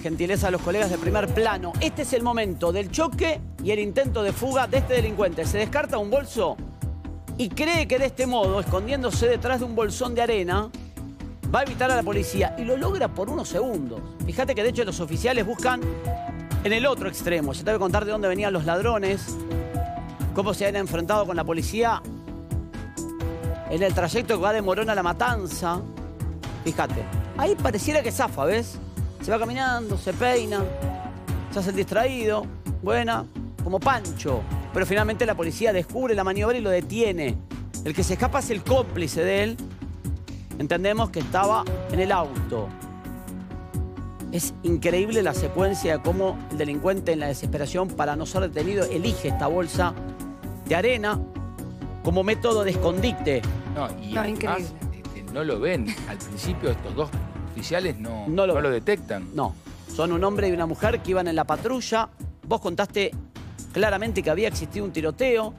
gentileza a los colegas de Primer Plano. Este es el momento del choque y el intento de fuga de este delincuente. Se descarta un bolso y cree que de este modo, escondiéndose detrás de un bolsón de arena, va a evitar a la policía. Y lo logra por unos segundos. Fíjate que de hecho los oficiales buscan en el otro extremo. Ya te voy a contar de dónde venían los ladrones, cómo se han enfrentado con la policía en el trayecto que va de Morón a La Matanza. Fíjate, ahí pareciera que zafa, ¿ves? Se va caminando, se peina, se hace el distraído, buena, como Pancho. Pero finalmente la policía descubre la maniobra y lo detiene. El que se escapa es el cómplice de él. Entendemos que estaba en el auto. Es increíble la secuencia de cómo el delincuente, en la desesperación para no ser detenido, elige esta bolsa de arena como método de escondite. No, y además, increíble. No lo ven. Al principio estos dos oficiales no lo lo detectan. No, son un hombre y una mujer que iban en la patrulla. Vos contaste claramente que había existido un tiroteo.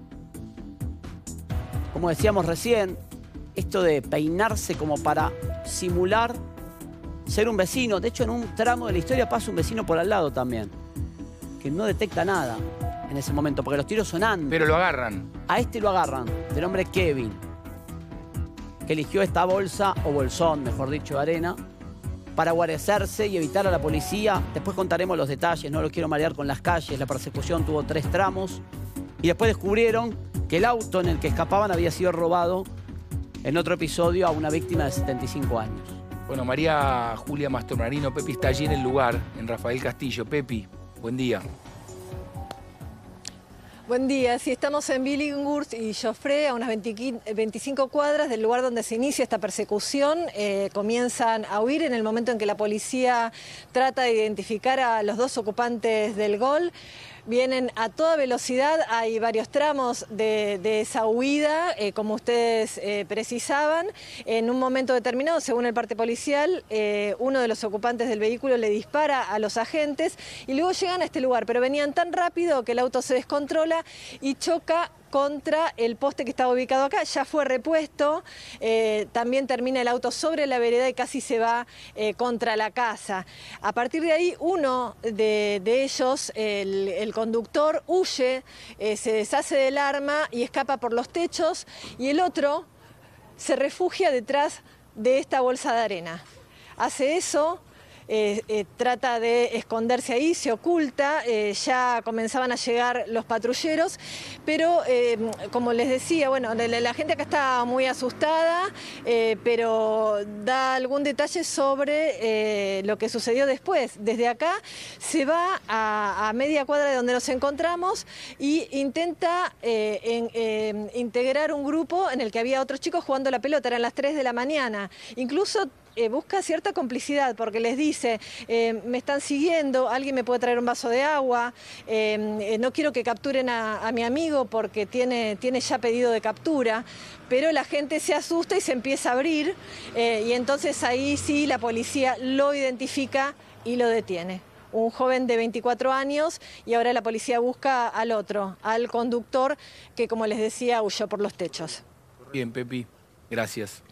Como decíamos recién, esto de peinarse como para simular ser un vecino. De hecho, en un tramo de la historia pasa un vecino por al lado también, que no detecta nada en ese momento, porque los tiros son antes. Pero lo agarran. A este lo agarran, del hombre Kevin, que eligió esta bolsa, o bolsón, mejor dicho, de arena, para guarecerse y evitar a la policía. Después contaremos los detalles, no los quiero marear con las calles. La persecución tuvo 3 tramos. Y después descubrieron que el auto en el que escapaban había sido robado en otro episodio a una víctima de 75 años. Bueno, María Julia Mastromarino, Pepi está allí en el lugar, en Rafael Castillo. Pepi, buen día. Buen día, sí, estamos en Billinghurst y Joffre, a unas 25 cuadras del lugar donde se inicia esta persecución. Comienzan a huir en el momento en que la policía trata de identificar a los 2 ocupantes del Gol. Vienen a toda velocidad, hay varios tramos de esa huida, como ustedes precisaban. En un momento determinado, según el parte policial, uno de los ocupantes del vehículo le dispara a los agentes y luego llegan a este lugar, pero venían tan rápido que el auto se descontrola y choca contra el poste que estaba ubicado acá. Ya fue repuesto, también termina el auto sobre la vereda y casi se va contra la casa. A partir de ahí, uno de ellos, el conductor, huye, se deshace del arma y escapa por los techos, y el otro se refugia detrás de esta bolsa de arena. Hace eso. Trata de esconderse ahí, se oculta, ya comenzaban a llegar los patrulleros, pero como les decía, bueno, la gente acá está muy asustada, pero da algún detalle sobre lo que sucedió después. Desde acá se va a media cuadra de donde nos encontramos y intenta integrar un grupo en el que había otros chicos jugando la pelota, eran las 3 de la mañana. Incluso busca cierta complicidad porque les dice, me están siguiendo, alguien me puede traer un vaso de agua, no quiero que capturen a mi amigo porque tiene ya pedido de captura, pero la gente se asusta y se empieza a abrir, y entonces ahí sí la policía lo identifica y lo detiene. Un joven de 24 años, y ahora la policía busca al otro, al conductor que, como les decía, huyó por los techos. Bien, Pepi, gracias.